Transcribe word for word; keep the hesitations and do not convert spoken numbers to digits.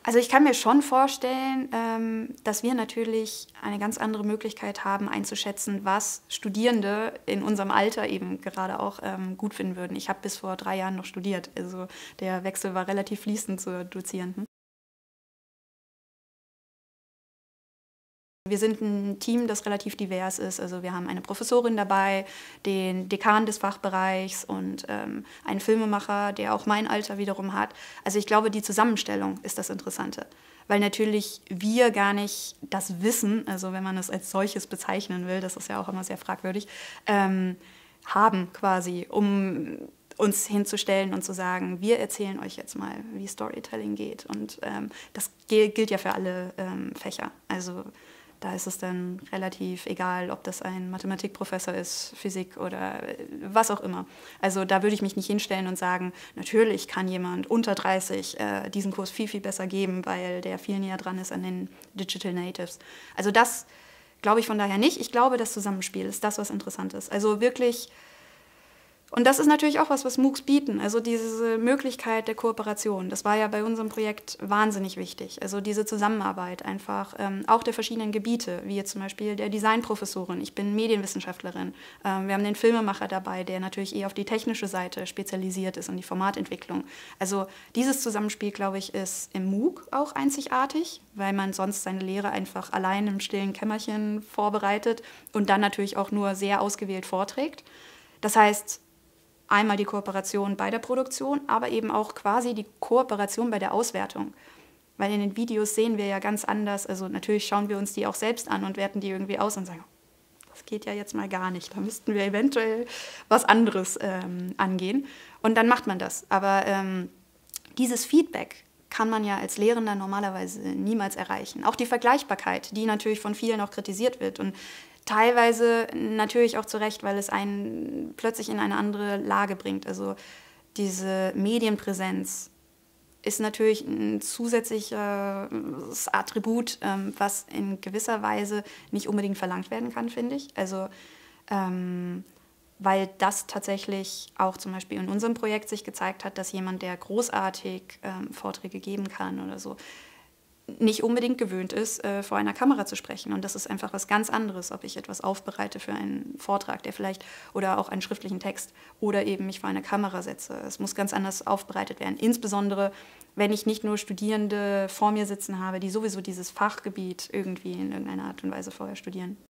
Also ich kann mir schon vorstellen, ähm, dass wir natürlich eine ganz andere Möglichkeit haben, einzuschätzen, was Studierende in unserem Alter eben gerade auch ähm, gut finden würden. Ich habe bis vor drei Jahren noch studiert, also der Wechsel war relativ fließend zur Dozierenden. Wir sind ein Team, das relativ divers ist. Also wir haben eine Professorin dabei, den Dekan des Fachbereichs und ähm, einen Filmemacher, der auch mein Alter wiederum hat. Also ich glaube, die Zusammenstellung ist das Interessante. Weil natürlich wir gar nicht das Wissen, also wenn man es als solches bezeichnen will, das ist ja auch immer sehr fragwürdig, ähm, haben quasi, um uns hinzustellen und zu sagen, wir erzählen euch jetzt mal, wie Storytelling geht. Und ähm, das gilt ja für alle ähm, Fächer. Also da ist es dann relativ egal, ob das ein Mathematikprofessor ist, Physik oder was auch immer. Also da würde ich mich nicht hinstellen und sagen, natürlich kann jemand unter dreißig äh, diesen Kurs viel, viel besser geben, weil der viel näher dran ist an den Digital Natives. Also das glaube ich von daher nicht. Ich glaube, das Zusammenspiel ist das, was interessant ist. Also wirklich. Und das ist natürlich auch was, was MOOCs bieten, also diese Möglichkeit der Kooperation. Das war ja bei unserem Projekt wahnsinnig wichtig. Also diese Zusammenarbeit einfach, ähm, auch der verschiedenen Gebiete, wie jetzt zum Beispiel der Designprofessorin. Ich bin Medienwissenschaftlerin. Ähm, wir haben den Filmemacher dabei, der natürlich eher auf die technische Seite spezialisiert ist und die Formatentwicklung. Also dieses Zusammenspiel, glaube ich, ist im MOOC auch einzigartig, weil man sonst seine Lehre einfach allein im stillen Kämmerchen vorbereitet und dann natürlich auch nur sehr ausgewählt vorträgt. Das heißt, einmal die Kooperation bei der Produktion, aber eben auch quasi die Kooperation bei der Auswertung. Weil in den Videos sehen wir ja ganz anders, also natürlich schauen wir uns die auch selbst an und werten die irgendwie aus und sagen, das geht ja jetzt mal gar nicht, da müssten wir eventuell was anderes ähm, angehen. Und dann macht man das. Aber ähm, dieses Feedback kann man ja als Lehrender normalerweise niemals erreichen. Auch die Vergleichbarkeit, die natürlich von vielen auch kritisiert wird und teilweise natürlich auch zu Recht, weil es einen plötzlich in eine andere Lage bringt. Also diese Medienpräsenz ist natürlich ein zusätzliches Attribut, was in gewisser Weise nicht unbedingt verlangt werden kann, finde ich. Also ähm, weil das tatsächlich auch zum Beispiel in unserem Projekt sich gezeigt hat, dass jemand, der großartig ähm, Vorträge geben kann oder so, nicht unbedingt gewöhnt ist, äh, vor einer Kamera zu sprechen. Und das ist einfach was ganz anderes, ob ich etwas aufbereite für einen Vortrag, der vielleicht, oder auch einen schriftlichen Text, oder eben mich vor eine Kamera setze. Es muss ganz anders aufbereitet werden. Insbesondere, wenn ich nicht nur Studierende vor mir sitzen habe, die sowieso dieses Fachgebiet irgendwie in irgendeiner Art und Weise vorher studieren.